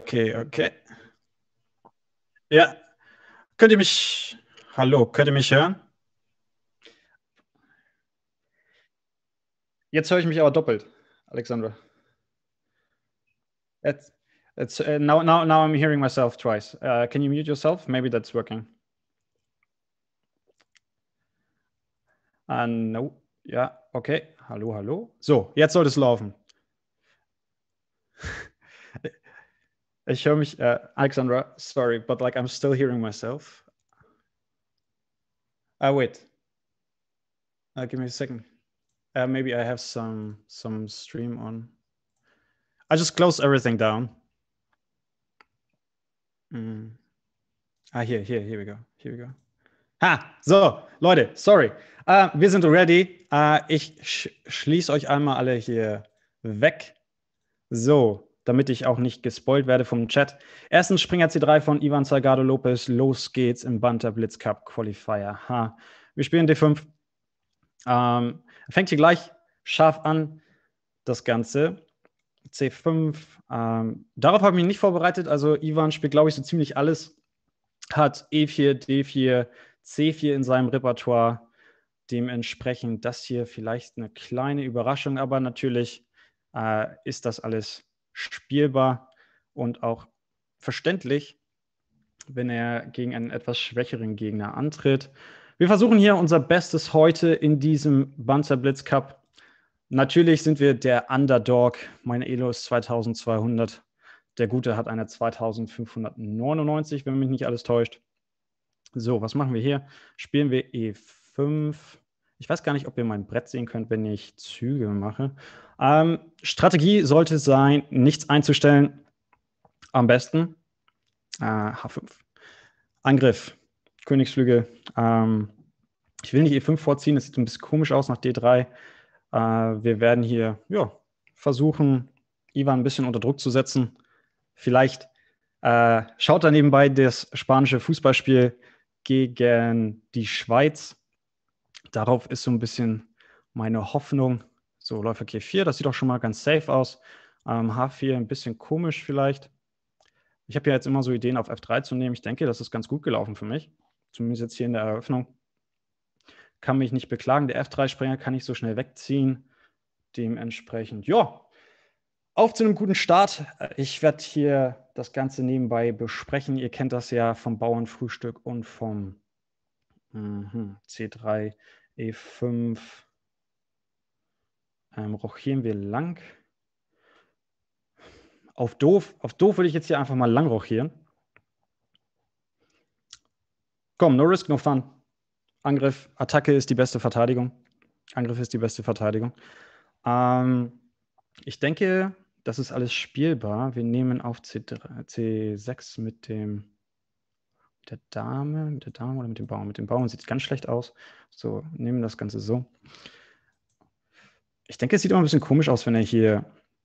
Okay, okay. Ja, könnt ihr mich, hallo, könnt ihr mich hören? Jetzt höre ich mich aber doppelt, Alexandra. It's, now I'm hearing myself twice. Can you mute yourself? Maybe that's working. No. Ja, okay. Hallo, hallo. So, jetzt sollte es laufen. Ich höre mich, Alexandra, sorry, but like I'm still hearing myself. Wait. Give me a second. Maybe I have some stream on. I just closed everything down. Here we go. Here we go. So, Leute, sorry. Wir sind ready. Ich schließe euch einmal alle hier weg. So, damit ich auch nicht gespoilt werde vom Chat. Erstens Springer C3 von Ivan Salgado Lopez. Los geht's im Banter Blitz Cup Qualifier. Wir spielen D5. Fängt hier gleich scharf an, das Ganze. C5. Darauf habe ich mich nicht vorbereitet. Also Ivan spielt, glaube ich, so ziemlich alles. Hat E4, D4, C4 in seinem Repertoire. Dementsprechend das hier vielleicht eine kleine Überraschung, aber natürlich ist das alles spielbar und auch verständlich, wenn er gegen einen etwas schwächeren Gegner antritt. Wir versuchen hier unser Bestes heute in diesem Banter Blitz Cup. Natürlich sind wir der Underdog. Meine Elo ist 2200. Der Gute hat eine 2599, wenn mich nicht alles täuscht. So, was machen wir hier? Spielen wir E5. Ich weiß gar nicht, ob ihr mein Brett sehen könnt, wenn ich Züge mache. Strategie sollte sein, nichts einzustellen. Am besten H5. Angriff, Königsflügel. Ich will nicht E5 vorziehen, das sieht ein bisschen komisch aus nach D3. Wir werden hier versuchen, Ivan ein bisschen unter Druck zu setzen. Vielleicht schaut er nebenbei das spanische Fußballspiel gegen die Schweiz. Darauf ist so ein bisschen meine Hoffnung. So, Läufer G4, das sieht auch schon mal ganz safe aus. H4 ein bisschen komisch vielleicht. Ich habe ja jetzt immer so Ideen, auf F3 zu nehmen. Ich denke, das ist ganz gut gelaufen für mich. Zumindest jetzt hier in der Eröffnung. Kann mich nicht beklagen. Der F3-Springer kann ich so schnell wegziehen. Dementsprechend, auf zu einem guten Start. Ich werde hier das Ganze nebenbei besprechen. Ihr kennt das ja vom Bauernfrühstück und vom C3, E5. Rochieren wir lang. Auf doof würde ich jetzt hier einfach mal lang rochieren. Komm, no risk, no fun. Angriff, Attacke ist die beste Verteidigung. Angriff ist die beste Verteidigung. Ich denke, das ist alles spielbar. Wir nehmen auf C6 mit der Dame oder mit dem Bauern. Mit dem Bauern sieht es ganz schlecht aus. So, nehmen das Ganze so. Ich denke, es sieht immer ein bisschen komisch aus, wenn er hier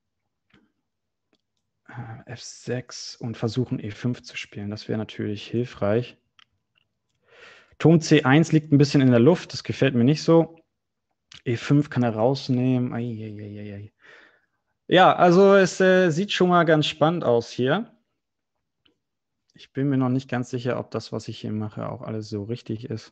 F6 und versuchen E5 zu spielen. Das wäre natürlich hilfreich. Turm C1 liegt ein bisschen in der Luft. Das gefällt mir nicht so. E5 kann er rausnehmen. Eieieiei. Ja, also es sieht schon mal ganz spannend aus hier. Ich bin mir noch nicht ganz sicher, ob das, was ich hier mache, auch alles so richtig ist.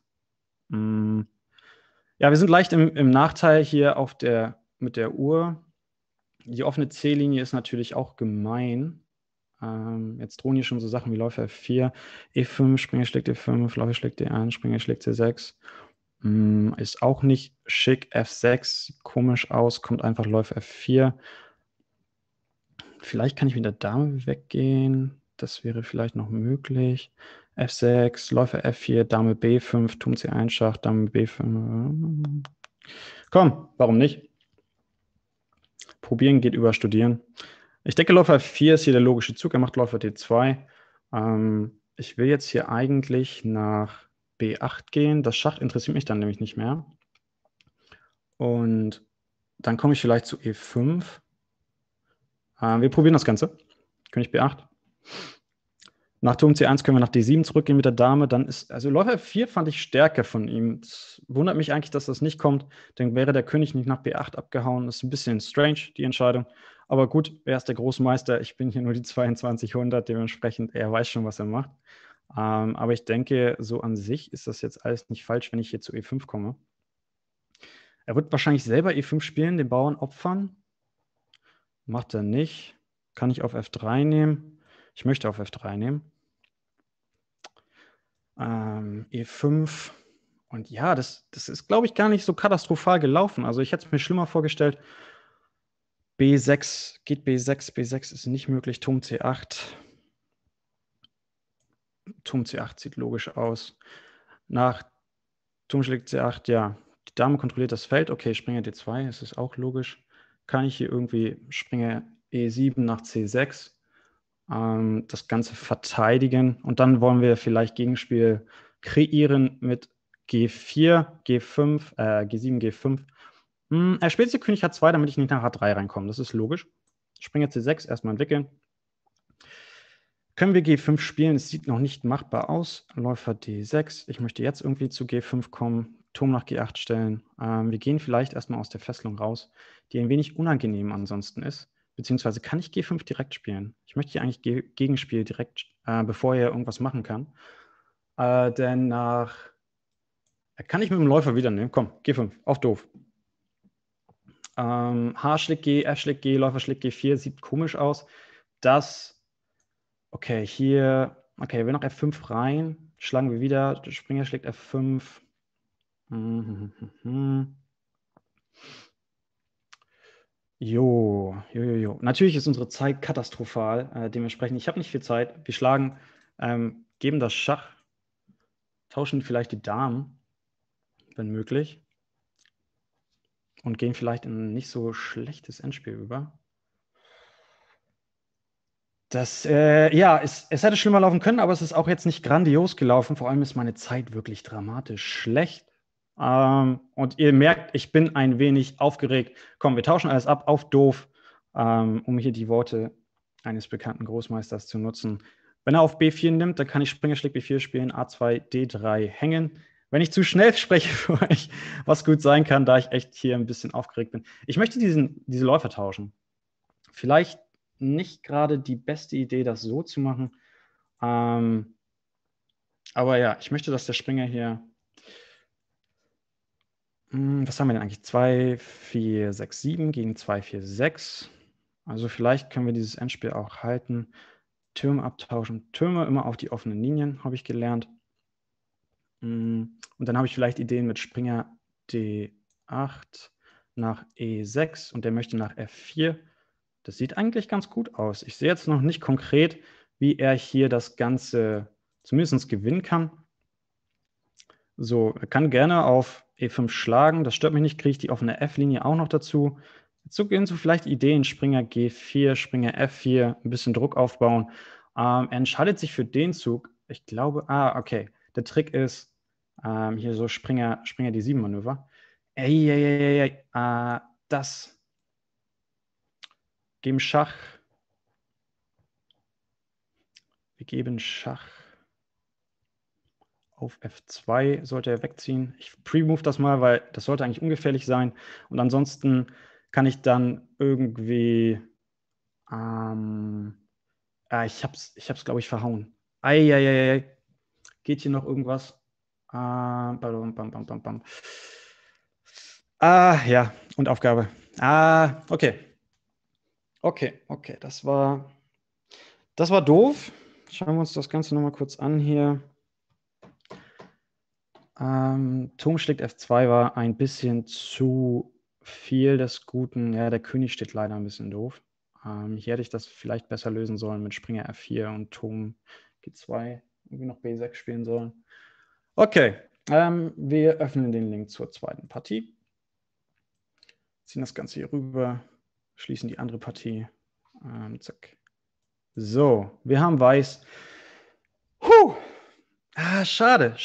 Ja, wir sind leicht im Nachteil hier mit der Uhr. Die offene C-Linie ist natürlich auch gemein. Jetzt drohen hier schon so Sachen wie Läufer F4, E5, Springer schlägt E5, Läufer schlägt D1, Springer schlägt C6. Ist auch nicht schick. F6 sieht komisch aus, kommt einfach Läufer F4. Vielleicht kann ich mit der Dame weggehen. Das wäre vielleicht noch möglich. F6, Läufer F4, Dame B5, Turm C1 Schach, Dame B5. Komm, warum nicht? Probieren geht über Studieren. Ich denke, Läufer F4 ist hier der logische Zug. Er macht Läufer D2. Ich will jetzt hier eigentlich nach B8 gehen. Das Schach interessiert mich dann nämlich nicht mehr. Und dann komme ich vielleicht zu E5. Wir probieren das Ganze. König B8. Nach Turm C1 können wir nach D7 zurückgehen mit der Dame. Dann also Läufer F4 fand ich stärker von ihm. Es wundert mich eigentlich, dass das nicht kommt. Dann wäre der König nicht nach B8 abgehauen. Das ist ein bisschen strange, die Entscheidung. Aber gut, er ist der Großmeister. Ich bin hier nur die 2200, dementsprechend, er weiß schon, was er macht. Aber ich denke, so an sich ist das jetzt alles nicht falsch, wenn ich hier zu E5 komme. Er wird wahrscheinlich selber E5 spielen, den Bauern opfern. Macht er nicht. Kann ich auf F3 nehmen? Ich möchte auf F3 nehmen. E5. Und ja, das ist, glaube ich, gar nicht so katastrophal gelaufen. Also ich hätte es mir schlimmer vorgestellt. B6, geht B6, B6 ist nicht möglich. Turm C8. Turm C8 sieht logisch aus. Nach Turm schlägt C8, ja. Die Dame kontrolliert das Feld. Okay, Springer D2, das ist auch logisch. Kann ich hier irgendwie Springer E7 nach C6 das Ganze verteidigen. Und dann wollen wir vielleicht Gegenspiel kreieren mit G4, G5, G7, G5. Er spielt hier König H2, damit ich nicht nach H3 reinkomme. Das ist logisch. Springer C6 erstmal entwickeln. Können wir G5 spielen? Es sieht noch nicht machbar aus. Läufer D6. Ich möchte jetzt irgendwie zu G5 kommen. Turm nach G8 stellen. Wir gehen vielleicht erstmal aus der Fesselung raus, die ein wenig unangenehm ansonsten ist. Beziehungsweise kann ich G5 direkt spielen? Ich möchte hier eigentlich Gegenspiel direkt, bevor er irgendwas machen kann. Denn nach... Kann ich mit dem Läufer wieder nehmen? Komm, G5, auf doof. H schlägt G, F schlägt G, Läufer schlägt G4, sieht komisch aus. Okay, hier, okay, wir will noch F5 rein, schlagen wir wieder, der Springer schlägt F5. Jo. Natürlich ist unsere Zeit katastrophal, dementsprechend, ich habe nicht viel Zeit. Wir schlagen, geben das Schach, tauschen vielleicht die Damen, wenn möglich. Und gehen vielleicht in ein nicht so schlechtes Endspiel über. Es hätte schlimmer laufen können, aber es ist auch jetzt nicht grandios gelaufen. Vor allem ist meine Zeit wirklich dramatisch schlecht. Und ihr merkt, ich bin ein wenig aufgeregt. Komm, wir tauschen alles ab auf doof, um hier die Worte eines bekannten Großmeisters zu nutzen. Wenn er auf B4 nimmt, dann kann ich Springer schlägt B4 spielen, A2, D3 hängen. Wenn ich zu schnell spreche für euch, was gut sein kann, da ich echt hier ein bisschen aufgeregt bin. Ich möchte diese Läufer tauschen. Vielleicht nicht gerade die beste Idee, das so zu machen. Aber ja, ich möchte, dass der Springer hier... Was haben wir denn eigentlich? 2, 4, 6, 7 gegen 2, 4, 6. Also vielleicht können wir dieses Endspiel auch halten. Türme abtauschen. Türme immer auf die offenen Linien, habe ich gelernt. Und dann habe ich vielleicht Ideen mit Springer D8 nach E6 und der möchte nach F4. Das sieht eigentlich ganz gut aus. Ich sehe jetzt noch nicht konkret, wie er hier das Ganze zumindest gewinnen kann. So, er kann gerne auf E5 schlagen. Das stört mich nicht. Kriege ich die offene F-Linie auch noch dazu. Dazu gehen so vielleicht Ideen. Springer G4, Springer F4, ein bisschen Druck aufbauen. Er entscheidet sich für den Zug. Ich glaube, okay. Der Trick ist hier so Springer D7-Manöver. Das geben Schach. Wir geben Schach auf F2, sollte er wegziehen. Ich pre-move das mal, weil das sollte eigentlich ungefährlich sein. Und ansonsten kann ich dann irgendwie ich hab's, glaube ich, verhauen. Geht hier noch irgendwas? Ja, und Aufgabe. Okay. Okay, das war doof. Schauen wir uns das Ganze nochmal kurz an hier. Turm schlägt F2 war ein bisschen zu viel des Guten. Ja, der König steht leider ein bisschen doof. Hier hätte ich das vielleicht besser lösen sollen mit Springer F4 und Turm G2 irgendwie noch B6 spielen sollen. Okay, wir öffnen den Link zur zweiten Partie. Ziehen das Ganze hier rüber, schließen die andere Partie. Zack. So, wir haben Weiß. Schade.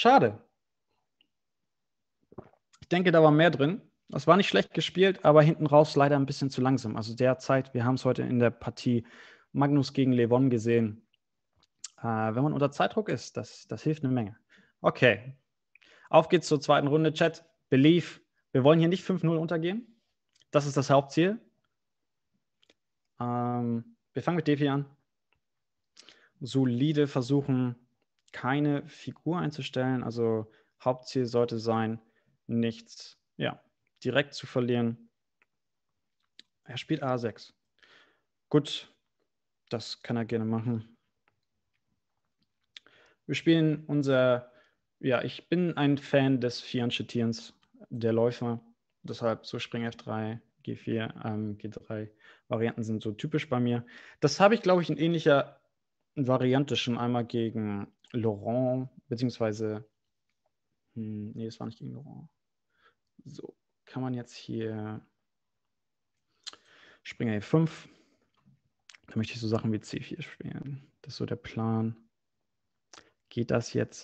Ich denke, da war mehr drin. Das war nicht schlecht gespielt, aber hinten raus leider ein bisschen zu langsam. Also derzeit, wir haben es heute in der Partie Magnus gegen Levon gesehen. Wenn man unter Zeitdruck ist, das hilft eine Menge. Okay, auf geht's zur zweiten Runde, Chat. Believe, wir wollen hier nicht 5-0 untergehen. Das ist das Hauptziel. Wir fangen mit D4 an. Solide versuchen, keine Figur einzustellen. Also Hauptziel sollte sein, nichts direkt zu verlieren. Er spielt A6. Gut, das kann er gerne machen. Wir spielen ich bin ein Fan des Fianchetierens der Läufer. Deshalb so Spring F3, G4, G3 Varianten sind so typisch bei mir. Das habe ich, glaube ich, in ähnlicher Variante schon einmal gegen Laurent, beziehungsweise, nee, das war nicht gegen Laurent. So, kann man jetzt hier Springer E5. Da möchte ich so Sachen wie C4 spielen. Das ist so der Plan. Geht das jetzt?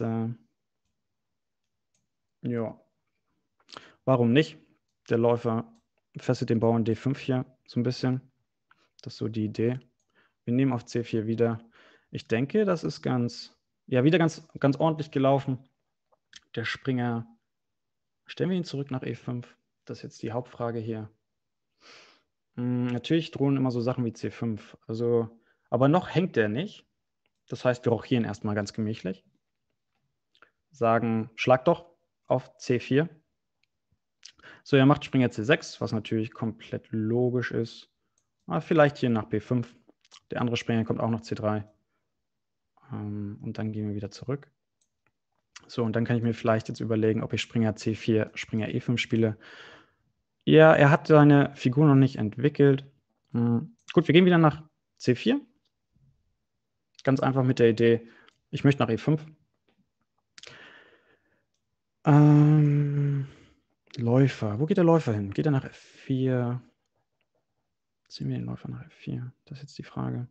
Ja. Warum nicht? Der Läufer fesselt den Bauern D5 hier so ein bisschen. Das ist so die Idee. Wir nehmen auf C4 wieder. Ich denke, das ist wieder ganz ordentlich gelaufen. Der Springer, stellen wir ihn zurück nach E5? Das ist jetzt die Hauptfrage hier. Natürlich drohen immer so Sachen wie C5. Also, aber noch hängt der nicht. Das heißt, wir rochieren erstmal ganz gemächlich. Sagen, schlag doch auf C4. So, er macht Springer C6, was natürlich komplett logisch ist. Aber vielleicht hier nach B5. Der andere Springer kommt auch noch C3. Und dann gehen wir wieder zurück. So, und dann kann ich mir vielleicht jetzt überlegen, ob ich Springer C4, Springer E5 spiele. Ja, er hat seine Figur noch nicht entwickelt. Gut, wir gehen wieder nach C4. Ganz einfach mit der Idee, ich möchte nach E5. Läufer. Wo geht der Läufer hin? Geht er nach F4? Ziehen wir den Läufer nach F4? Das ist jetzt die Frage.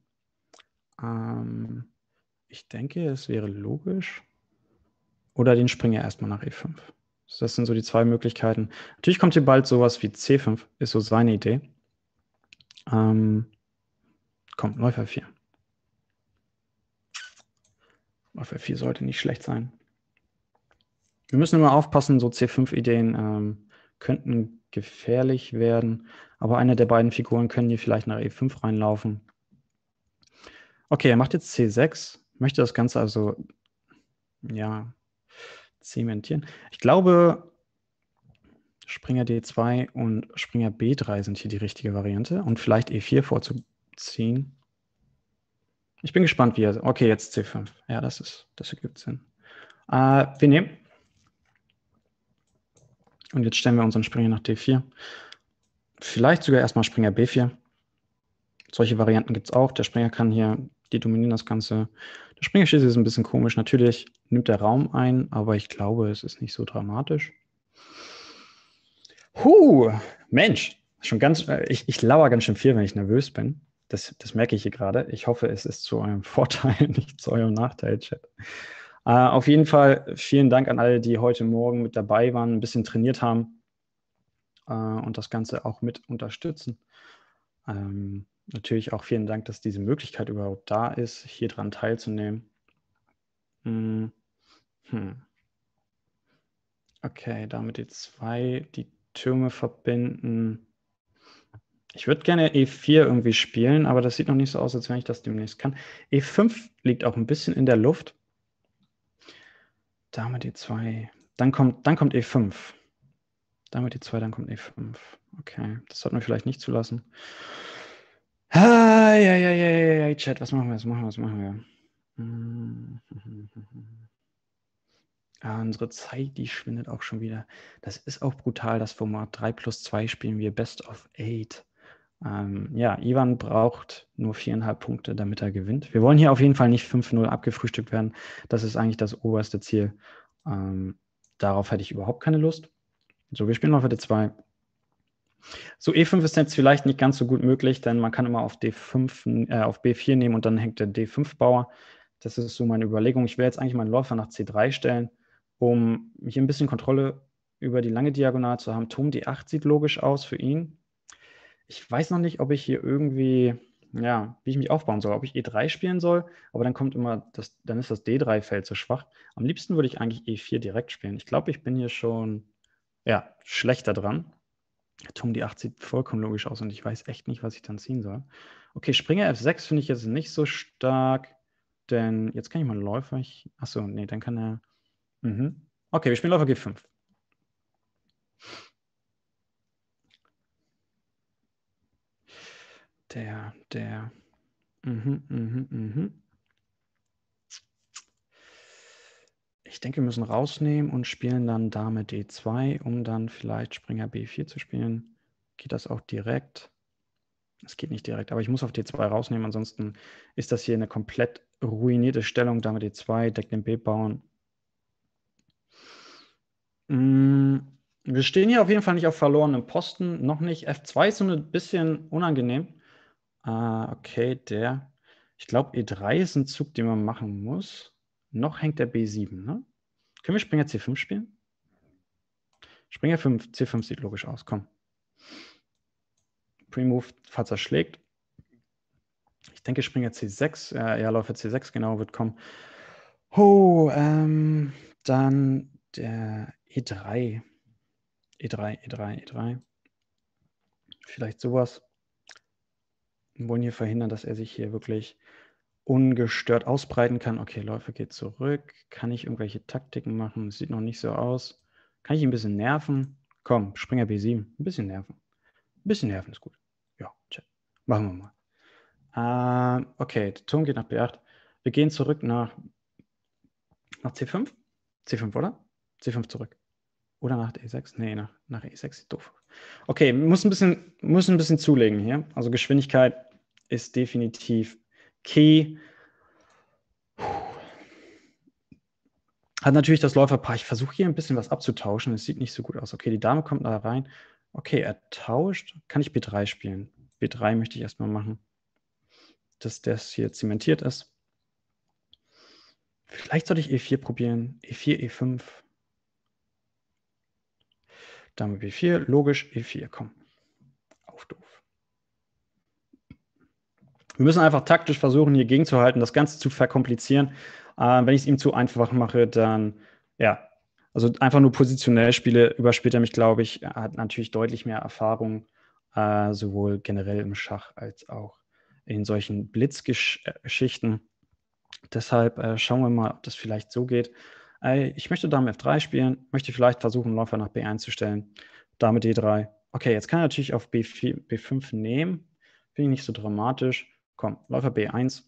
Ich denke, es wäre logisch. Oder den Springer erstmal nach E5. Das sind so die zwei Möglichkeiten. Natürlich kommt hier bald sowas wie C5, ist so seine Idee. Komm, Läufer 4. Läufer 4 sollte nicht schlecht sein. Wir müssen immer aufpassen, so C5-Ideen könnten gefährlich werden, aber eine der beiden Figuren können hier vielleicht nach E5 reinlaufen. Okay, er macht jetzt C6, möchte das Ganze also, zementieren. Ich glaube, Springer D2 und Springer B3 sind hier die richtige Variante und vielleicht E4 vorzuziehen. Ich bin gespannt, wie er. Okay, jetzt C5. Ja, das ergibt Sinn. Wir nehmen. Und jetzt stellen wir unseren Springer nach D4. Vielleicht sogar erstmal Springer B4. Solche Varianten gibt es auch. Der Springer kann hier, die dominieren das Ganze. Der Springerschieße ist ein bisschen komisch. Natürlich nimmt der Raum ein, aber ich glaube, es ist nicht so dramatisch. Mensch, schon ich lauere ganz schön viel, wenn ich nervös bin. Das merke ich hier gerade. Ich hoffe, es ist zu eurem Vorteil, nicht zu eurem Nachteil, Chat. Auf jeden Fall vielen Dank an alle, die heute Morgen mit dabei waren, ein bisschen trainiert haben und das Ganze auch mit unterstützen. Natürlich auch vielen Dank, dass diese Möglichkeit überhaupt da ist, hier dran teilzunehmen. Okay, damit E2, die Türme verbinden. Ich würde gerne E4 irgendwie spielen, aber das sieht noch nicht so aus, als wenn ich das demnächst kann. E5 liegt auch ein bisschen in der Luft. Dame D2. Dann kommt E5. Dame D2, dann kommt E5. Okay, das sollten wir vielleicht nicht zulassen. Chat, was machen wir? Unsere Zeit, die schwindet auch schon wieder. Das ist auch brutal, das Format 3+2 spielen wir Best of 8. Ivan braucht nur 4,5 Punkte, damit er gewinnt. Wir wollen hier auf jeden Fall nicht 5-0 abgefrühstückt werden. Das ist eigentlich das oberste Ziel. Darauf hätte ich überhaupt keine Lust. So, wir spielen Läufer D2. So, E5 ist jetzt vielleicht nicht ganz so gut möglich, denn man kann immer auf B4 nehmen und dann hängt der D5-Bauer. Das ist so meine Überlegung. Ich will jetzt eigentlich meinen Läufer nach C3 stellen, um hier ein bisschen Kontrolle über die lange Diagonale zu haben. Turm D8 sieht logisch aus für ihn. Ich weiß noch nicht, ob ich hier irgendwie, wie ich mich aufbauen soll, ob ich E3 spielen soll, aber dann kommt immer, dann ist das D3-Feld so schwach. Am liebsten würde ich eigentlich E4 direkt spielen. Ich glaube, ich bin hier schon, schlechter dran. Turm D8 sieht vollkommen logisch aus und ich weiß echt nicht, was ich dann ziehen soll. Okay, Springer F6 finde ich jetzt nicht so stark, denn jetzt kann ich mal Läufer. Achso, nee, dann kann er. Okay, wir spielen Läufer G5. Der. Ich denke, wir müssen rausnehmen und spielen dann Dame D2, um dann vielleicht Springer B4 zu spielen. Geht das auch direkt? Es geht nicht direkt, aber ich muss auf D2 rausnehmen, ansonsten ist das hier eine komplett ruinierte Stellung. Dame D2, Deck den B-Bauern. Wir stehen hier auf jeden Fall nicht auf verlorenem Posten, noch nicht. F2 ist so ein bisschen unangenehm. Okay, ich glaube, E3 ist ein Zug, den man machen muss. Noch hängt der B7, ne? Können wir Springer C5 spielen? Springer 5, C5 sieht logisch aus, komm. Pre-Move, falls er schlägt. Ich denke, Springer C6, ja, Läufer C6 genau wird kommen. Oh, dann der E3. E3. Vielleicht sowas. Wir wollen hier verhindern, dass er sich hier wirklich ungestört ausbreiten kann. Okay, Läufer geht zurück. Kann ich irgendwelche Taktiken machen? Das sieht noch nicht so aus. Kann ich ihn ein bisschen nerven? Komm, Springer B7. Ein bisschen nerven. Ein bisschen nerven ist gut. Ja, Chat. Machen wir mal. Okay, der Turm geht nach B8. Wir gehen zurück nach C5. C5, oder? C5 zurück. Oder nach E6? Nee, nach E6. Doof. Okay, muss ein bisschen zulegen hier. Also Geschwindigkeit ist definitiv key. Hat natürlich das Läuferpaar. Ich versuche hier ein bisschen was abzutauschen. Es sieht nicht so gut aus. Okay, die Dame kommt da rein. Okay, er tauscht. Kann ich B3 spielen? B3 möchte ich erstmal machen, dass das hier zementiert ist. Vielleicht sollte ich E4 probieren. E4, E5. Dame B4, logisch. E4, komm. Auf doof. Wir müssen einfach taktisch versuchen, hier gegenzuhalten, das Ganze zu verkomplizieren. Wenn ich es ihm zu einfach mache, dann, ja, also einfach nur positionell spiele, überspielt er mich, glaube ich. Er hat natürlich deutlich mehr Erfahrung, sowohl generell im Schach als auch in solchen Blitzgeschichten. Deshalb schauen wir mal, ob das vielleicht so geht. Ich möchte Dame F3 spielen, möchte vielleicht versuchen, Läufer nach B1 zu stellen. Dame D3. Okay, jetzt kann er natürlich auf B4, B5 nehmen. Finde ich nicht so dramatisch. Komm, Läufer B1.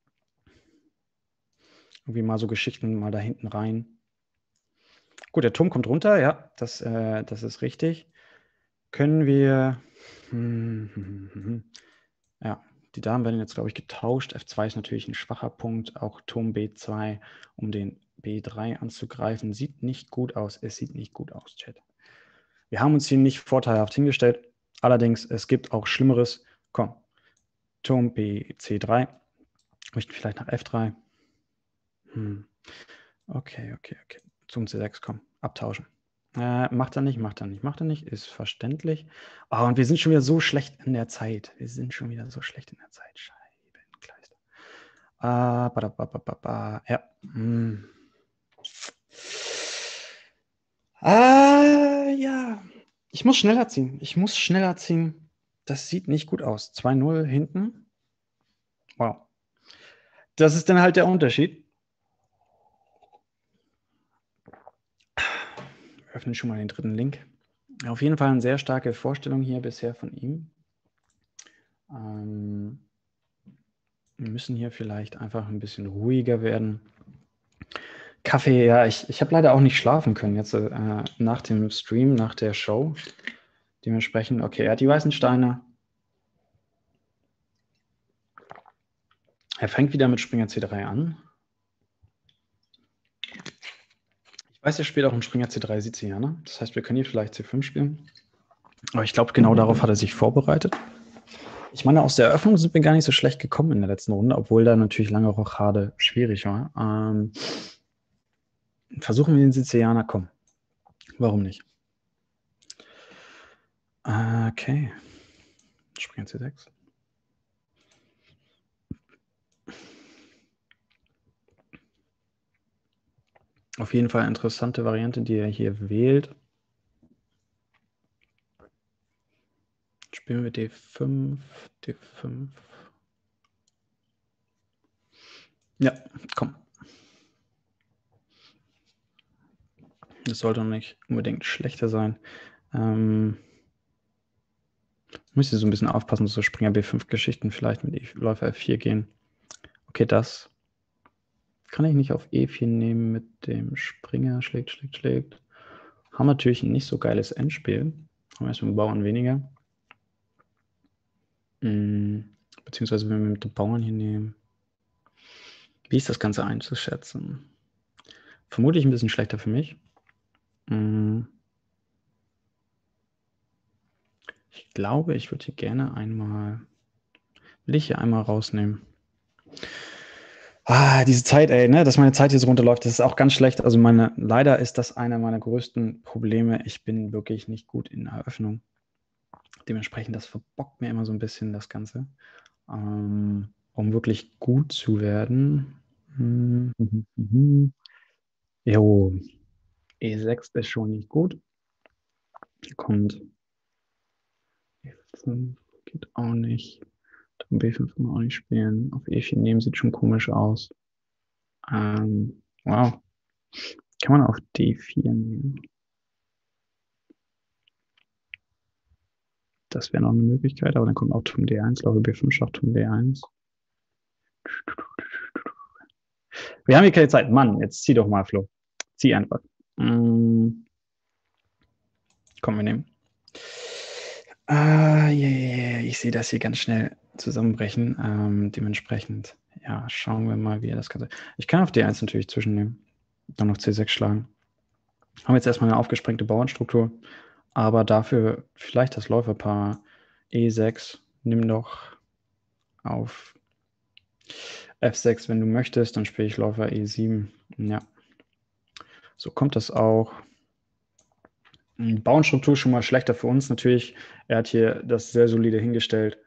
Irgendwie mal so Geschichten mal da hinten rein. Gut, der Turm kommt runter, ja, das ist richtig. Können wir. Ja, die Damen werden jetzt, glaube ich, getauscht. F2 ist natürlich ein schwacher Punkt. Auch Turm B2, um den B3 anzugreifen. Sieht nicht gut aus. Es sieht nicht gut aus, Chat. Wir haben uns hier nicht vorteilhaft hingestellt. Allerdings, es gibt auch Schlimmeres. Komm, Turm BC3. Möchten vielleicht nach F3. Okay. Zum C6, komm, abtauschen. Macht er nicht, ist verständlich. Oh, und wir sind schon wieder so schlecht in der Zeit. Scheibenkleister. Ja. Ja. Ich muss schneller ziehen. Das sieht nicht gut aus. 2-0 hinten. Wow. Das ist dann halt der Unterschied. Wir öffnen schon mal den dritten Link. Auf jeden Fall eine sehr starke Vorstellung hier bisher von ihm. Wir müssen hier vielleicht einfach ein bisschen ruhiger werden. Kaffee, ja, ich habe leider auch nicht schlafen können jetzt nach dem Stream, nach der Show. Dementsprechend, okay, er hat die weißen Steine. Er fängt wieder mit Springer C3 an. Ich weiß, er spielt auch im Springer C3 Sizilianer. Das heißt, wir können hier vielleicht C5 spielen. Aber ich glaube, genau darauf hat er sich vorbereitet. Ich meine, aus der Eröffnung sind wir gar nicht so schlecht gekommen in der letzten Runde, obwohl da natürlich lange Rochade schwierig war. Versuchen wir den Sizilianer, komm. Warum nicht? Okay. Springer C6. Auf jeden Fall eine interessante Variante, die er hier wählt. Spielen wir D5, D5. Ja, komm. Das sollte noch nicht unbedingt schlechter sein. Muss ich so ein bisschen aufpassen, dass so Springer B5-Geschichten vielleicht mit Läufer F4 gehen. Okay, das kann ich nicht auf E4 nehmen mit dem Springer. Schlägt. Haben natürlich ein nicht so geiles Endspiel. Haben wir erst mit dem Bauern weniger. Beziehungsweise wenn wir mit dem Bauern hier nehmen. Wie ist das Ganze einzuschätzen? Vermutlich ein bisschen schlechter für mich. Ich glaube, ich würde hier gerne will ich hier einmal rausnehmen. Diese Zeit, ne, dass meine Zeit hier so runterläuft, das ist auch ganz schlecht. Also leider ist das einer meiner größten Probleme. Ich bin wirklich nicht gut in Eröffnung. Dementsprechend, das verbockt mir immer so ein bisschen das Ganze. Um wirklich gut zu werden. Jo, E6 ist schon nicht gut. Hier kommt E5, geht auch nicht. B5 kann man auch nicht spielen. Auf E4 nehmen sieht schon komisch aus. Wow. Kann man auf D4 nehmen? Das wäre noch eine Möglichkeit, aber dann kommt auch Turm D1, Läufer B5, Schach Turm D1. Wir haben hier keine Zeit. Mann, jetzt zieh doch mal, Flo. Zieh einfach. Komm, wir nehmen. Ich sehe das hier ganz schnell zusammenbrechen. Dementsprechend, ja, schauen wir mal, wie er das kann. Ich kann auf D1 natürlich zwischennehmen. Dann noch C6 schlagen. Haben jetzt erstmal eine aufgesprengte Bauernstruktur. Aber dafür vielleicht das Läuferpaar E6. Nimm doch auf F6, wenn du möchtest. Dann spiele ich Läufer E7. Ja. So kommt das auch. Bauernstruktur schon mal schlechter für uns natürlich. Er hat hier das sehr solide hingestellt.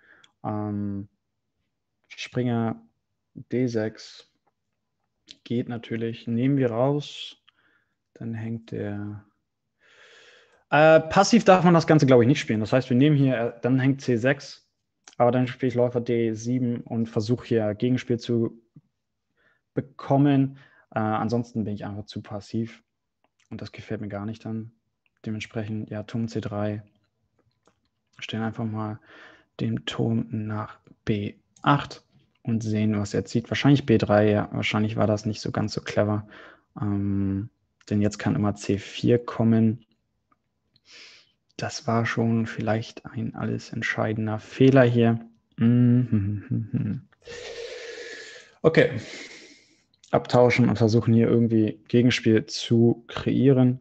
Springer D6 geht natürlich. Nehmen wir raus. Dann hängt der... passiv darf man das Ganze, glaube ich, nicht spielen. Das heißt, wir nehmen hier, dann hängt C6, aber dann spiele ich Läufer D7 und versuche hier Gegenspiel zu bekommen. Ansonsten bin ich einfach zu passiv und das gefällt mir gar nicht dann. Dementsprechend, ja, Turm C3. Stellen einfach mal den Turm nach B8 und sehen, was er zieht. Wahrscheinlich B3, ja, wahrscheinlich war das nicht so ganz so clever. Denn jetzt kann immer C4 kommen. Das war schon vielleicht ein alles entscheidender Fehler hier. Okay. Abtauschen und versuchen hier irgendwie Gegenspiel zu kreieren.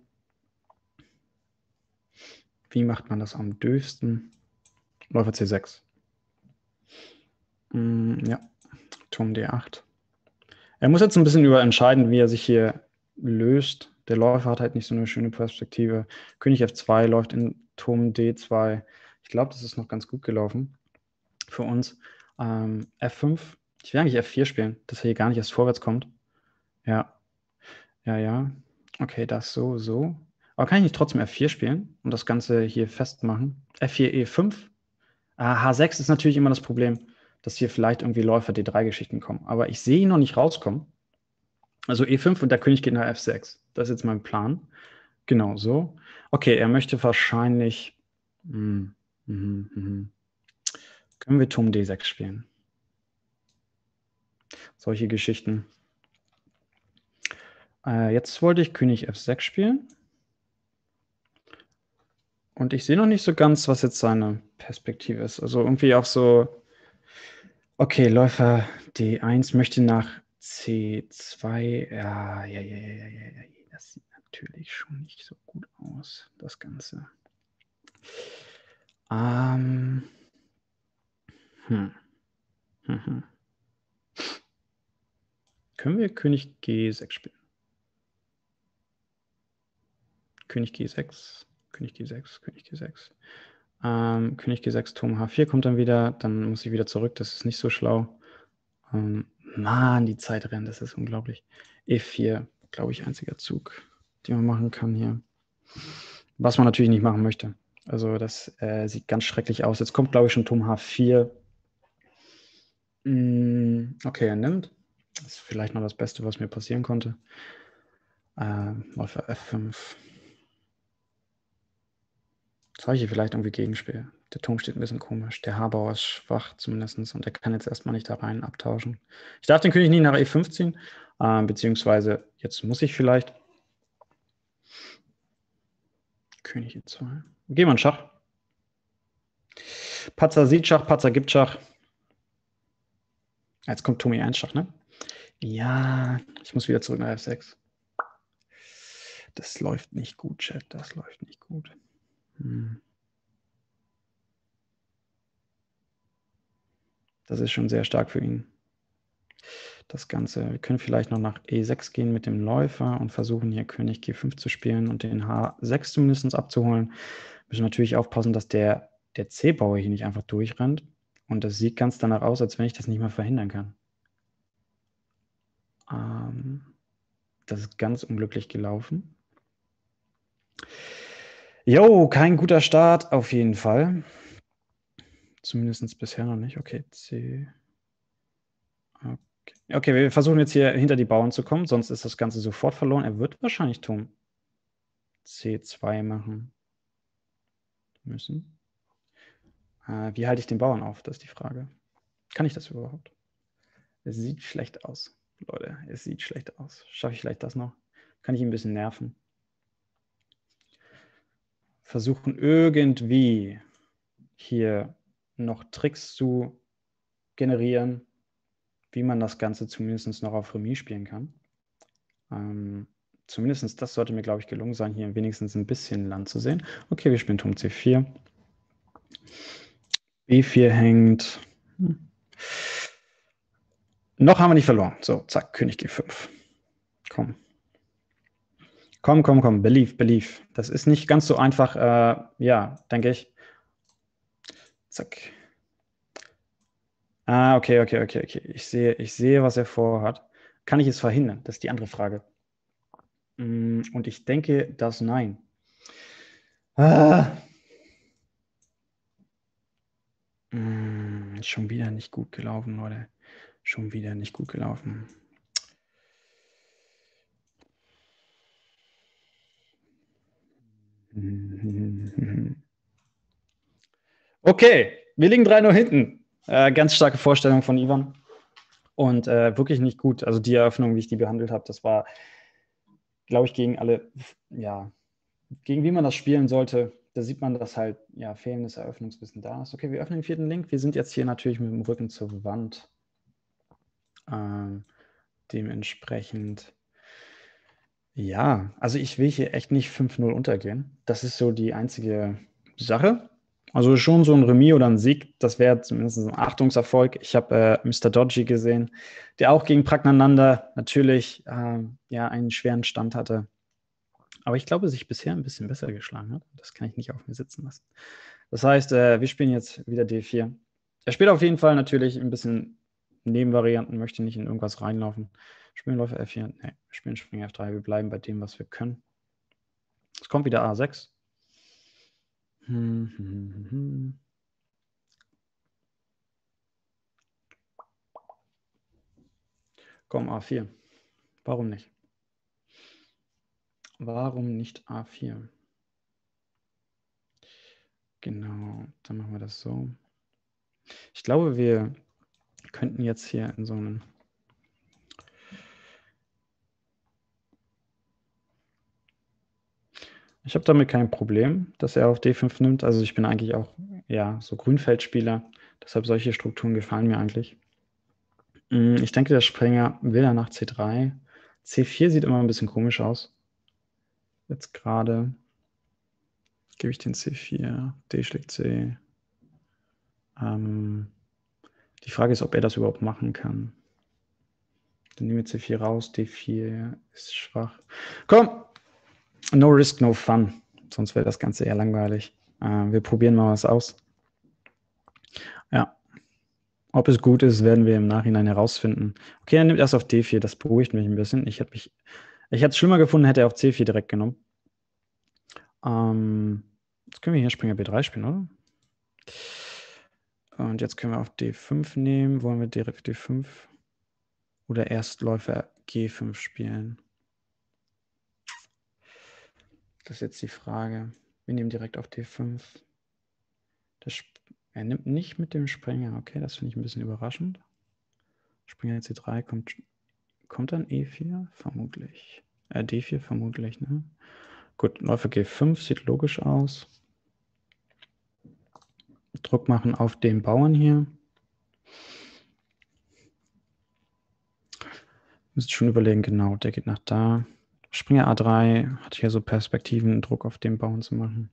Wie macht man das am döfsten? Läufer C6. Ja, Turm D8. Er muss jetzt ein bisschen entscheiden, wie er sich hier löst. Der Läufer hat halt nicht so eine schöne Perspektive. König F2 läuft in Turm D2. Ich glaube, das ist noch ganz gut gelaufen für uns. F5. Ich will eigentlich F4 spielen, dass er hier gar nicht erst vorwärts kommt. Ja. Okay, das so. Aber kann ich nicht trotzdem F4 spielen und das Ganze hier festmachen? F4, E5. H6 ist natürlich immer das Problem, dass hier vielleicht irgendwie Läufer D3-Geschichten kommen. Aber ich sehe ihn noch nicht rauskommen. Also E5 und der König geht nach F6. Das ist jetzt mein Plan. Genau so. Okay, er möchte wahrscheinlich... Können wir Turm D6 spielen? Solche Geschichten. Jetzt wollte ich König F6 spielen. Und ich sehe noch nicht so ganz, was jetzt seine Perspektive ist. Also irgendwie auch so... Okay, Läufer D1 möchte nach C2. Ja. Das sieht natürlich schon nicht so gut aus, das Ganze. Können wir König G6 spielen? König G6, König G6, König G6. König G6, Turm H4 kommt dann wieder. Dann muss ich wieder zurück. Das ist nicht so schlau. Mann, die Zeit rennt. Das ist unglaublich. E4, glaube ich, einziger Zug, den man machen kann hier. Was man natürlich nicht machen möchte. Also das sieht ganz schrecklich aus. Jetzt kommt, glaube ich, schon Turm H4. Okay, er nimmt. Das ist vielleicht noch das Beste, was mir passieren konnte. Läufer F5. Jetzt habe ich hier vielleicht irgendwie Gegenspiel. Der Turm steht ein bisschen komisch. Der H-Bauer ist schwach zumindest und der kann jetzt erstmal nicht da rein abtauschen. Ich darf den König nie nach E5 ziehen, beziehungsweise jetzt muss ich vielleicht. König E2. Gehen wir in Schach. Patzer sieht Schach, Patzer gibt Schach. Jetzt kommt Turm E1 Schach, ne? Ja, ich muss wieder zurück nach F6. Das läuft nicht gut, Chat. Das läuft nicht gut. Das ist schon sehr stark für ihn. Das Ganze. Wir können vielleicht noch nach E6 gehen mit dem Läufer und versuchen hier König G5 zu spielen und den H6 zumindest abzuholen. Müssen natürlich aufpassen, dass der C-Bauer hier nicht einfach durchrennt. Und das sieht ganz danach aus, als wenn ich das nicht mehr verhindern kann. Das ist ganz unglücklich gelaufen. Jo, kein guter Start auf jeden Fall. Zumindest bisher noch nicht. Okay, C. Okay, wir versuchen jetzt hier hinter die Bauern zu kommen, sonst ist das Ganze sofort verloren. Er wird wahrscheinlich Turm C2 machen müssen. Wie halte ich den Bauern auf? Das ist die Frage. Kann ich das überhaupt? Es sieht schlecht aus, Leute. Es sieht schlecht aus. Schaffe ich vielleicht das noch? Kann ich ihn ein bisschen nerven? Versuchen irgendwie hier noch Tricks zu generieren, wie man das Ganze zumindest noch auf Remis spielen kann. Zumindest das sollte mir, glaube ich, gelungen sein, hier wenigstens ein bisschen Land zu sehen. Okay, wir spielen Turm C4. B4 hängt. Noch haben wir nicht verloren. So, zack, König G5. Komm. Komm. Believe. Das ist nicht ganz so einfach, ja, denke ich. Zack. Okay. Ich sehe, was er vorhat. Kann ich es verhindern? Das ist die andere Frage. Und ich denke, dass nein. Schon wieder nicht gut gelaufen, Leute. Schon wieder nicht gut gelaufen. Okay, wir liegen 3-0 hinten. Ganz starke Vorstellung von Ivan. Und wirklich nicht gut. Also die Eröffnung, wie ich die behandelt habe, das war, glaube ich, gegen alle, ja, gegen wie man das spielen sollte. Da sieht man, dass halt, ja, fehlendes Eröffnungswissen da ist. Okay, wir öffnen den 4. Link. Wir sind jetzt hier natürlich mit dem Rücken zur Wand. Dementsprechend, ja, also ich will hier echt nicht 5-0 untergehen. Das ist so die einzige Sache. Also schon so ein Remis oder ein Sieg, das wäre zumindest ein Achtungserfolg. Ich habe Mr. Dodgy gesehen, der auch gegen Pragnananda natürlich ja, einen schweren Stand hatte. Aber ich glaube, sich bisher ein bisschen besser geschlagen hat. Das kann ich nicht auf mir sitzen lassen. Das heißt, wir spielen jetzt wieder D4. Er spielt auf jeden Fall natürlich ein bisschen Nebenvarianten, möchte nicht in irgendwas reinlaufen. Spielen Läufer F4. Nee, wir spielen Springer F3. Wir bleiben bei dem, was wir können. Es kommt wieder A6. Komm, A4. Warum nicht? Warum nicht A4? Genau, dann machen wir das so. Ich glaube, wir könnten jetzt hier in so einen... Ich habe damit kein Problem, dass er auf D5 nimmt. Also ich bin eigentlich auch, ja, so Grünfeldspieler. Deshalb solche Strukturen gefallen mir eigentlich. Ich denke, der Springer will er nach C3. C4 sieht immer ein bisschen komisch aus. Jetzt gerade gebe ich den C4, D schlägt C. Die Frage ist, ob er das überhaupt machen kann. Dann nehmen wir C4 raus, D4 ist schwach. Komm! No risk, no fun. Sonst wäre das Ganze eher langweilig. Wir probieren mal was aus. Ja. Ob es gut ist, werden wir im Nachhinein herausfinden. Okay, er nimmt erst auf D4. Das beruhigt mich ein bisschen. Ich hätte es schlimmer gefunden, hätte er auf C4 direkt genommen. Jetzt können wir hier Springer B3 spielen, oder? Und jetzt können wir auf D5 nehmen. Wollen wir direkt D5 oder erst Läufer G5 spielen? Das ist jetzt die Frage. Wir nehmen direkt auf D5. Er nimmt nicht mit dem Springer. Okay, das finde ich ein bisschen überraschend. Springer C3 kommt dann E4? Vermutlich. D4 vermutlich, ne? Gut, Läufer G5 sieht logisch aus. Druck machen auf den Bauern hier. Müsst schon überlegen, genau, der geht nach da. Springer A3 hat hier so Perspektiven, Druck auf den Bauern zu machen.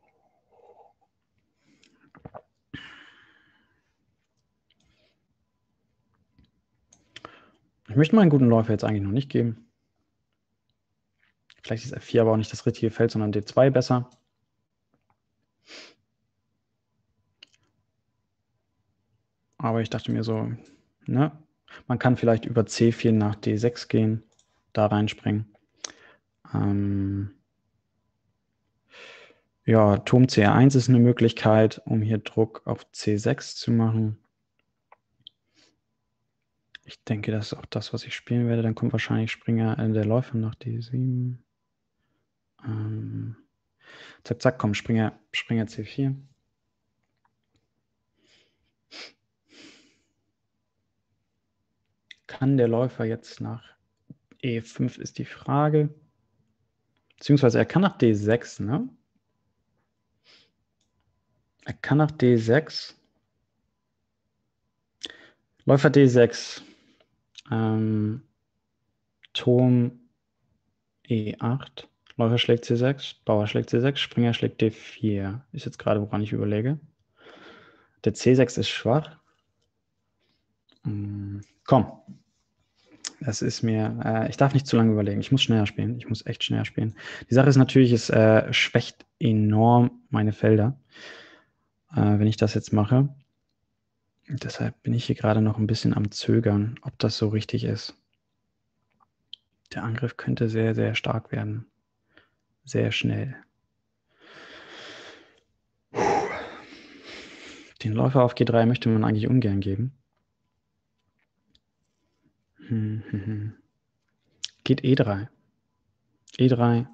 Ich möchte meinen guten Läufer jetzt eigentlich noch nicht geben. Vielleicht ist F4 aber auch nicht das richtige Feld, sondern D2 besser. Aber ich dachte mir so, ne, man kann vielleicht über C4 nach D6 gehen, da reinspringen. Ja, Turm C1 ist eine Möglichkeit, um hier Druck auf C6 zu machen. Ich denke, das ist auch das, was ich spielen werde. Dann kommt wahrscheinlich der Läufer nach D7. Zack, zack, komm, Springer C4. Kann der Läufer jetzt nach E5 ist die Frage. Beziehungsweise er kann nach D6, ne? Er kann nach D6. Läufer D6. Turm E8. Läufer schlägt C6. Bauer schlägt C6. Springer schlägt D4. Ist jetzt gerade, woran ich überlege. Der C6 ist schwach. Komm. Das ist mir, ich darf nicht zu lange überlegen. Ich muss schneller spielen. Ich muss echt schneller spielen. Die Sache ist natürlich, es schwächt enorm meine Felder, wenn ich das jetzt mache. Und deshalb bin ich hier gerade noch ein bisschen am Zögern, ob das so richtig ist. Der Angriff könnte sehr, sehr stark werden. Sehr schnell. Den Läufer auf G3 möchte man eigentlich ungern geben. Geht E3. E3.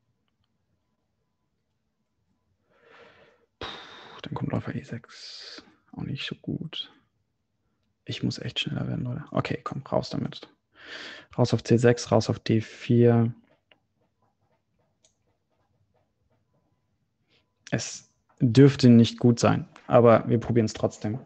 Dann kommt Läufer E6. Auch nicht so gut. Ich muss echt schneller werden, Leute. Okay, komm, raus damit. Raus auf C6, raus auf D4. Es dürfte nicht gut sein, aber wir probieren es trotzdem.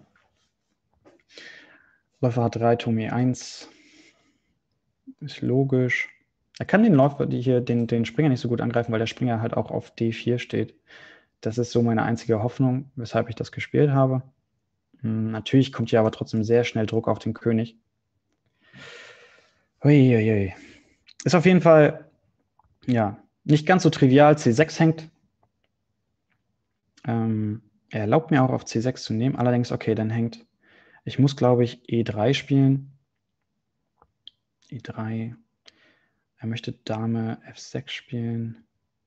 Läufer H3, Turm E1. Ist logisch. Er kann den Läufer, den Springer nicht so gut angreifen, weil der Springer halt auch auf D4 steht. Das ist so meine einzige Hoffnung, weshalb ich das gespielt habe. Natürlich kommt hier aber trotzdem sehr schnell Druck auf den König. Uiuiui. Ist auf jeden Fall, ja, nicht ganz so trivial. C6 hängt. Er erlaubt mir auch auf C6 zu nehmen. Allerdings, okay, dann hängt. Ich muss, glaube ich, E3 spielen. E3. Er möchte Dame F6 spielen.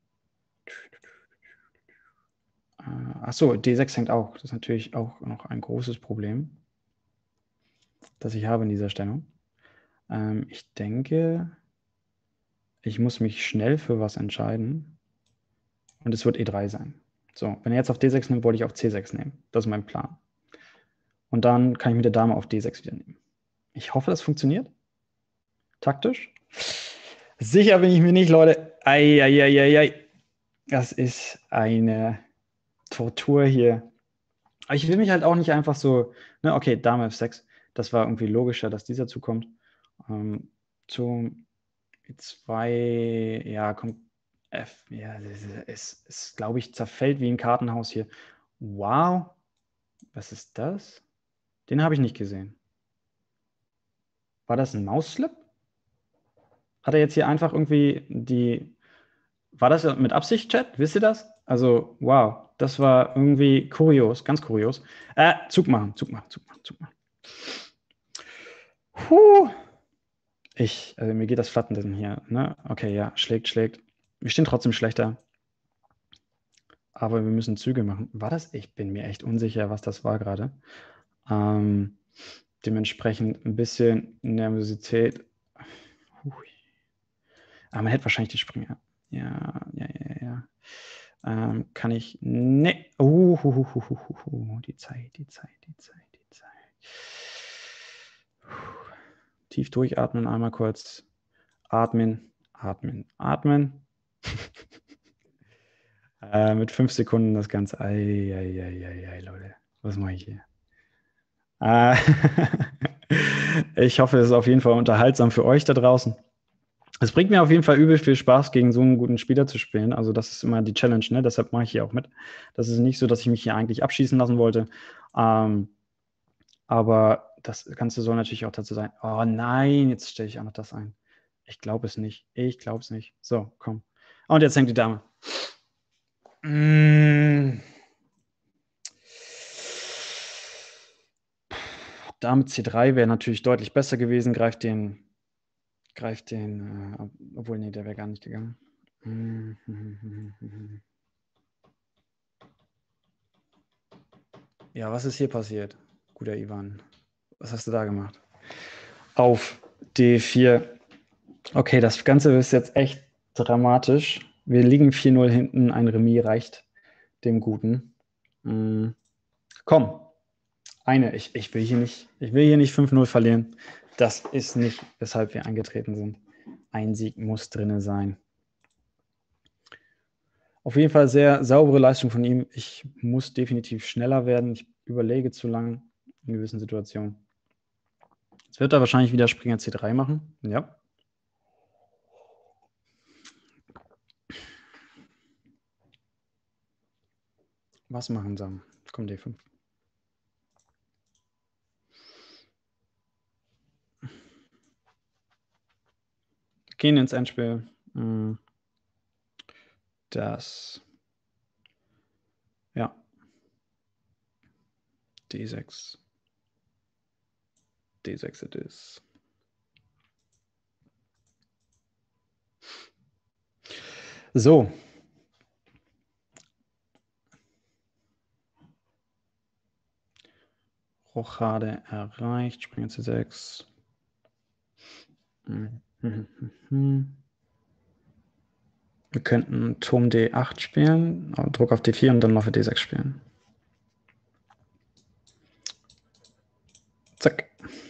Achso, D6 hängt auch. Das ist natürlich auch noch ein großes Problem, das ich habe in dieser Stellung. Ich denke, ich muss mich schnell für was entscheiden. Und es wird E3 sein. So, wenn er jetzt auf D6 nimmt, wollte ich auf C6 nehmen. Das ist mein Plan. Und dann kann ich mit der Dame auf D6 wieder nehmen. Ich hoffe, das funktioniert. Taktisch. Sicher bin ich mir nicht, Leute. Eieieiei. Das ist eine Tortur hier. Aber ich will mich halt auch nicht einfach so, ne, okay, Dame F6, das war irgendwie logischer, dass dieser zukommt. Zum E2, ja, kommt F, ja, es glaube ich, zerfällt wie ein Kartenhaus hier. Wow, was ist das? Den habe ich nicht gesehen. War das ein Mausslip? Hat er jetzt hier einfach irgendwie war das mit Absicht, Chat? Wisst ihr das? Also, wow, das war irgendwie kurios, ganz kurios. Zug machen. Puh. Also mir geht das Flattern hier, ne? Okay, ja, schlägt. Wir stehen trotzdem schlechter. aber wir müssen Züge machen. War das? Ich bin mir echt unsicher, was das war gerade. Dementsprechend ein bisschen Nervosität. Aber man hätte wahrscheinlich die Springer. Ja. Kann ich. Ne. Die Zeit. Tief durchatmen, einmal kurz. Atmen. Mit 5 Sekunden das Ganze. Ei, Leute. Was mache ich hier? Ich hoffe, es ist auf jeden Fall unterhaltsam für euch da draußen. Es bringt mir auf jeden Fall übel viel Spaß, gegen so einen guten Spieler zu spielen. Also das ist immer die Challenge, ne? Deshalb mache ich hier auch mit. Das ist nicht so, dass ich mich hier eigentlich abschießen lassen wollte. Aber das Ganze soll natürlich auch dazu sein. Oh nein, jetzt stelle ich auch noch das ein. Ich glaube es nicht. So, komm. Und jetzt hängt die Dame. Dame C3 wäre natürlich deutlich besser gewesen. Greift den, obwohl, nee, der wäre gar nicht gegangen. Ja, was ist hier passiert, guter Ivan? Was hast du da gemacht? Auf D4. Okay, das Ganze ist jetzt echt dramatisch. Wir liegen 4-0 hinten. Ein Remis reicht dem Guten. Komm, ich will hier nicht 5-0 verlieren. Das ist nicht, weshalb wir angetreten sind. Ein Sieg muss drin sein. Auf jeden Fall sehr saubere Leistung von ihm. Ich muss definitiv schneller werden. Ich überlege zu lang in gewissen Situationen. Jetzt wird er wahrscheinlich wieder Springer C3 machen. Ja. Was machen Sam? Komm, D5. Gehen ins Endspiel. Das. Ja. D6. D6 it is. So. Rochade erreicht. Springer C6. Wir könnten Turm D8 spielen, Druck auf D4 und dann Läufer D6 spielen. Zack.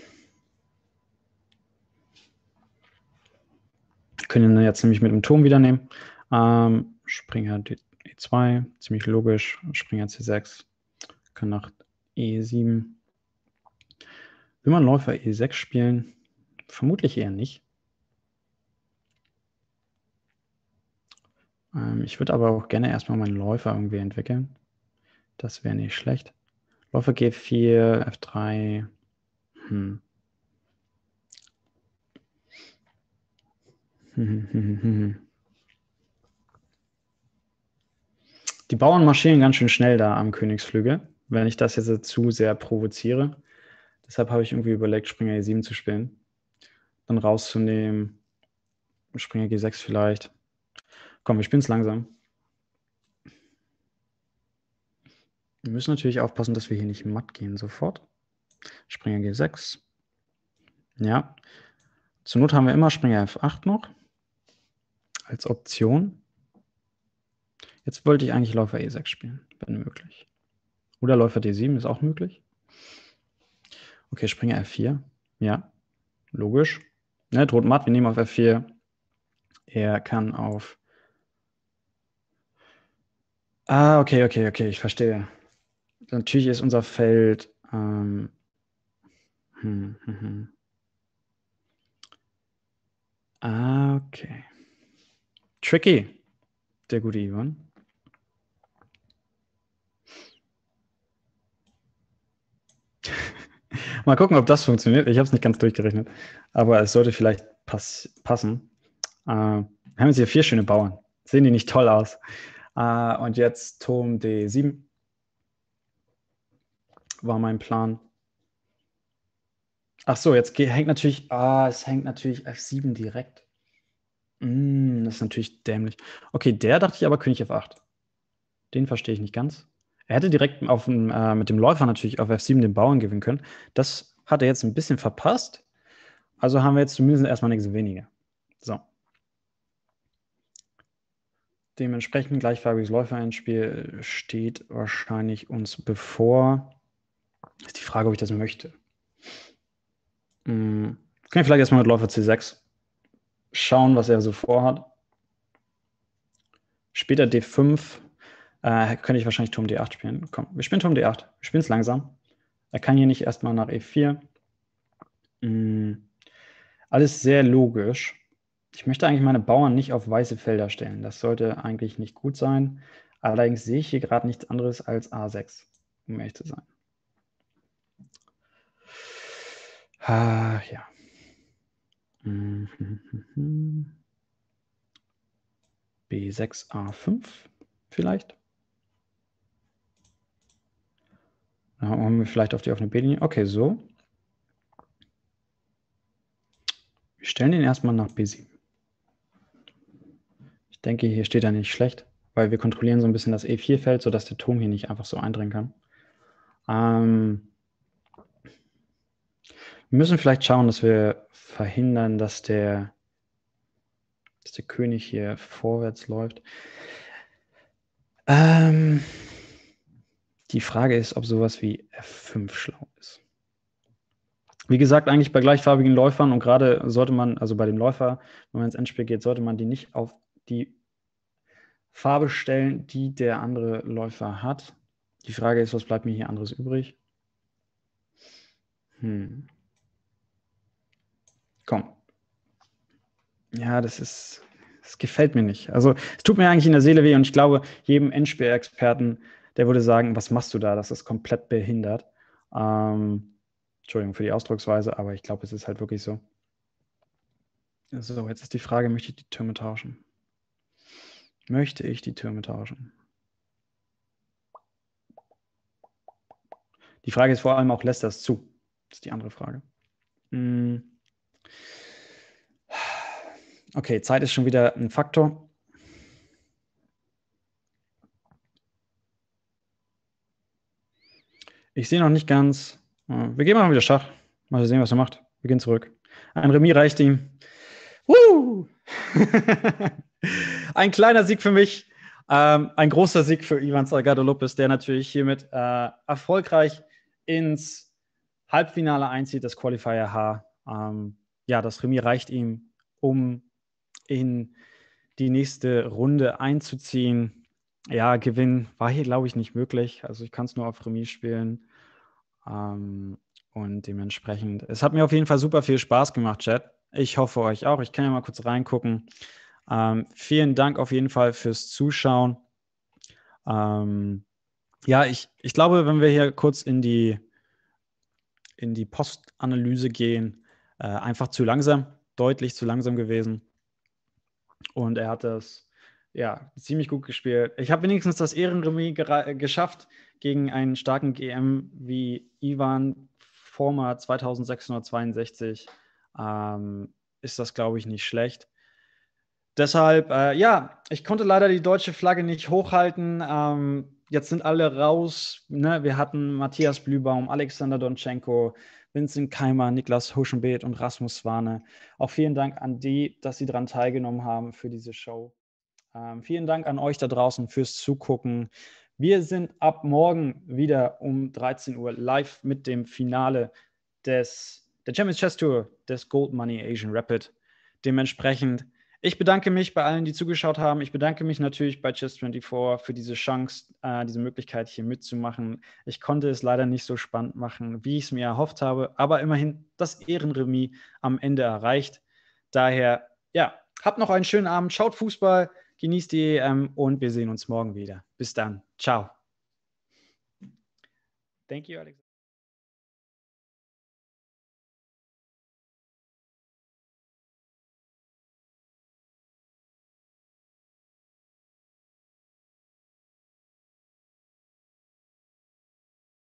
Können wir jetzt nämlich mit dem Turm wieder nehmen. Springer E2, ziemlich logisch. Springer C6, kann nach E7. Will man Läufer E6 spielen? Vermutlich eher nicht. Ich würde aber auch gerne erstmal meinen Läufer irgendwie entwickeln. Das wäre nicht schlecht. Läufer G4, F3. Die Bauern marschieren ganz schön schnell da am Königsflügel, wenn ich das jetzt zu sehr provoziere. Deshalb habe ich irgendwie überlegt, Springer E7 zu spielen. Dann rauszunehmen. Springer G6 vielleicht. Komm, wir spielen es langsam. Wir müssen natürlich aufpassen, dass wir hier nicht matt gehen sofort. Springer G6. Ja. Zur Not haben wir immer Springer F8 noch als Option. Jetzt wollte ich eigentlich Läufer E6 spielen, wenn möglich. Oder Läufer D7 ist auch möglich. Okay, Springer F4. Ja, logisch. Ne, droht matt, wir nehmen auf F4. Er kann auf... Okay, ich verstehe. Natürlich ist unser Feld... Okay. Tricky, der gute Ivan. Mal gucken, ob das funktioniert. Ich habe es nicht ganz durchgerechnet, aber es sollte vielleicht passen. Wir haben jetzt hier 4 schöne Bauern. Sehen die nicht toll aus? Und jetzt Turm D7 war mein Plan. Ach so, jetzt hängt natürlich, es hängt natürlich F7 direkt. Das ist natürlich dämlich. Okay, der dachte ich aber König F8. Den verstehe ich nicht ganz. Er hätte direkt mit dem Läufer natürlich auf F7 den Bauern gewinnen können. Das hat er jetzt ein bisschen verpasst. Also haben wir jetzt zumindest erstmal nichts weniger. So. Dementsprechend gleichfarbiges Läufer-Endspiel steht wahrscheinlich uns bevor. Ist die Frage, ob ich das möchte. Können wir vielleicht erstmal mit Läufer C6 schauen, was er so vorhat. Später D5 könnte ich wahrscheinlich Turm D8 spielen. Komm, wir spielen Turm D8. Wir spielen es langsam. Er kann hier nicht erstmal nach E4. Alles sehr logisch. Ich möchte eigentlich meine Bauern nicht auf weiße Felder stellen. Das sollte eigentlich nicht gut sein. Allerdings sehe ich hier gerade nichts anderes als A6, um ehrlich zu sein. Ja. B6, A5 vielleicht. Dann haben wir vielleicht auf die offene B-Linie. Okay, so. Wir stellen den erstmal nach B7. Ich denke, hier steht er nicht schlecht, weil wir kontrollieren so ein bisschen das E4-Feld, sodass der Turm hier nicht einfach so eindringen kann. Wir müssen vielleicht schauen, dass wir verhindern, dass der König hier vorwärts läuft. Die Frage ist, ob sowas wie F5 schlau ist. Wie gesagt, eigentlich bei gleichfarbigen Läufern und gerade sollte man, also bei dem Läufer, wenn man ins Endspiel geht, sollte man die nicht auf die Farbe stellen, die der andere Läufer hat. Die Frage ist, was bleibt mir hier anderes übrig? Komm. Ja, das gefällt mir nicht. Also es tut mir eigentlich in der Seele weh und ich glaube, jedem Endspiel-Experten, der würde sagen, was machst du da? Das ist komplett behindert. Entschuldigung für die Ausdrucksweise, aber ich glaube, es ist halt wirklich so. So, jetzt ist die Frage, möchte ich die Türme tauschen? Möchte ich die Türme tauschen? Die Frage ist vor allem auch, lässt das zu? Das ist die andere Frage. Okay, Zeit ist schon wieder ein Faktor. Ich sehe noch nicht ganz. Wir gehen mal wieder Schach. Mal sehen, was er macht. Wir gehen zurück. Ein Remis reicht ihm. Ein kleiner Sieg für mich. Ein großer Sieg für Ivan Salgado Lopez, der natürlich hiermit erfolgreich ins Halbfinale einzieht, das Qualifier H. Ja, das Remis reicht ihm, um in die nächste Runde einzuziehen. Ja, Gewinn war hier, glaube ich, nicht möglich. Also ich kann es nur auf Remis spielen. Und dementsprechend, es hat mir auf jeden Fall super viel Spaß gemacht, Chat. Ich hoffe euch auch. Ich kann ja mal kurz reingucken. Vielen Dank auf jeden Fall fürs Zuschauen. Ja, ich glaube, wenn wir hier kurz in die Postanalyse gehen, einfach zu langsam, deutlich zu langsam gewesen. Und er hat das ja ziemlich gut gespielt. Ich habe wenigstens das Ehrenremis geschafft gegen einen starken GM wie Ivan Former 2662. Ist das, glaube ich, nicht schlecht. Deshalb, ja, ich konnte leider die deutsche Flagge nicht hochhalten. Jetzt sind alle raus. Ne? Wir hatten Matthias Blühbaum, Alexander Donchenko, Vincent Keimer, Niklas Huschenbeet und Rasmus Swane. Auch vielen Dank an die, dass sie daran teilgenommen haben für diese Show. Vielen Dank an euch da draußen fürs Zugucken. Wir sind ab morgen wieder um 13 Uhr live mit dem Finale der Champions Chess Tour des Gold Money Asian Rapid. Dementsprechend, ich bedanke mich bei allen, die zugeschaut haben. Ich bedanke mich natürlich bei Chess24 für diese Chance, diese Möglichkeit hier mitzumachen. Ich konnte es leider nicht so spannend machen, wie ich es mir erhofft habe, aber immerhin das Ehrenremis am Ende erreicht. Daher, ja, habt noch einen schönen Abend, schaut Fußball, genießt die EM und wir sehen uns morgen wieder. Bis dann. Ciao. Thank you, Alex.